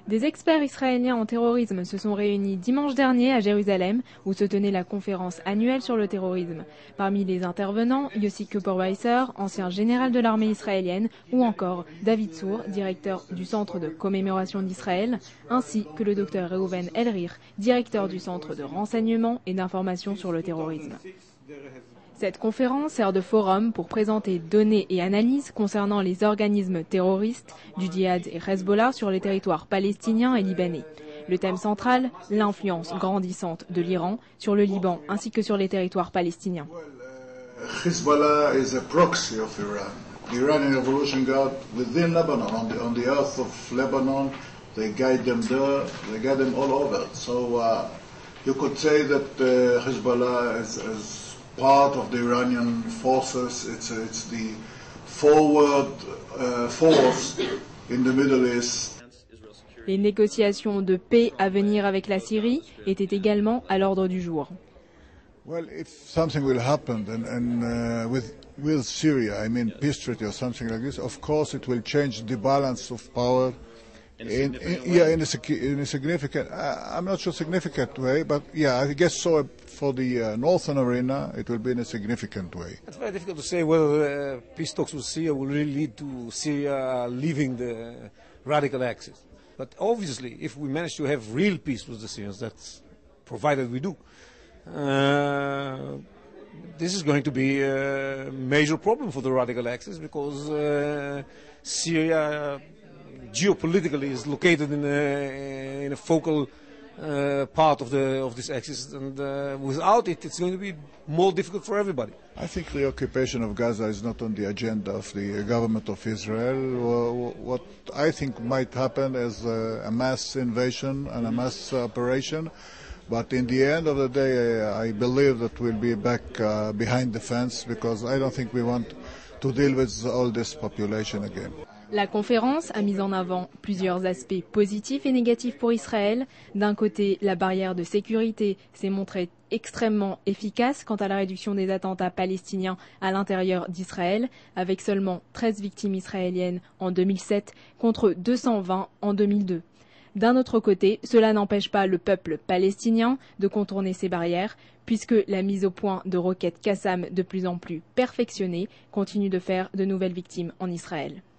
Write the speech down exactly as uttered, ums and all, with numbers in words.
Des experts israéliens en terrorisme se sont réunis dimanche dernier à Jérusalem, où se tenait la conférence annuelle sur le terrorisme. Parmi les intervenants, Yossi Kuperweiser, ancien général de l'armée israélienne, ou encore David Tzur, directeur du Centre de commémoration d'Israël, ainsi que le docteur Reuven Elrich, directeur du Centre de renseignement et d'information sur le terrorisme. Cette conférence sert de forum pour présenter données et analyses concernant les organismes terroristes du djihad et Hezbollah sur les territoires palestiniens et libanais. Le thème central, l'influence grandissante de l'Iran sur le Liban ainsi que sur les territoires palestiniens. Hezbollah is a proxy of Iran. The Iranian Revolution Guard within Lebanon, on the, on the earth of Lebanon, they guide them there, they guide them all over. So uh, you could say that uh, Hezbollah is, is part of the Iranian forces. It's, it's the forward uh, force in the Middle East. Les négociations de paix à venir avec la Syrie étaient également à l'ordre du jour. Well, if something will happen and, and uh, with with Syria, I mean peace treaty or something like this, of course it will change the balance of power. In, in, yeah, in a, in a significant, uh, I'm not sure significant way, but yeah, I guess so. For the uh, northern arena, it will be in a significant way. It's very difficult to say whether uh, peace talks with Syria will really lead to Syria leaving the radical axis. But obviously, if we manage to have real peace with the Syrians, that's provided we do, uh, this is going to be a major problem for the radical axis because uh, Syria geopolitically is located in a, in a focal uh, part of the of this axis, and uh, without it, it's going to be more difficult for everybody. I think the occupation of Gaza is not on the agenda of the government of Israel. What I think might happen is a, a mass invasion and a mass operation, but in the end of the day, I believe that we'll be back uh, behind the fence because I don't think we want to deal with all this population again. La conférence a mis en avant plusieurs aspects positifs et négatifs pour Israël. D'un côté, la barrière de sécurité s'est montrée extrêmement efficace quant à la réduction des attentats palestiniens à l'intérieur d'Israël, avec seulement treize victimes israéliennes en deux mille sept contre deux cent vingt en deux mille deux. D'un autre côté, cela n'empêche pas le peuple palestinien de contourner ces barrières, puisque la mise au point de roquettes Qassam de plus en plus perfectionnées continue de faire de nouvelles victimes en Israël.